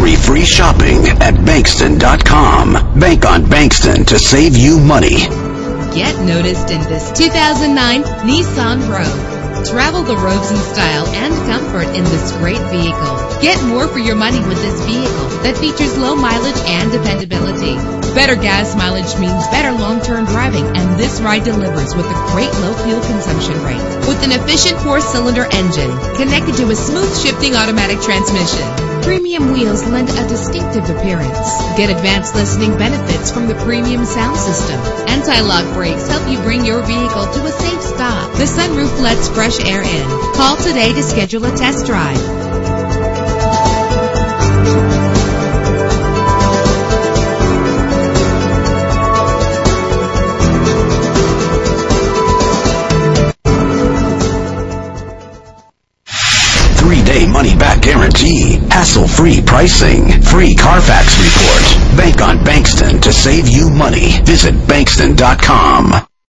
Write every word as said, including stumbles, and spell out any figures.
worry-free shopping at Bankston dot com. Bank on Bankston to save you money. Get noticed in this two thousand nine Nissan Rogue. Travel the roads in style and comfort in this great vehicle. Get more for your money with this vehicle that features low mileage and dependability. Better gas mileage means better long-term driving, and this ride delivers with a great low fuel consumption rate. With an efficient four-cylinder engine connected to a smooth shifting automatic transmission, premium wheels lend a distinctive appearance. Get advanced listening benefits from the premium sound system. Anti-lock brakes help you bring your vehicle to a safe stop. The sunroof lets fresh air in. Call today to schedule a test drive. Three-day money-back guarantee, hassle-free pricing, free Carfax report. Bank on Bankston to save you money. Visit Bankston dot com.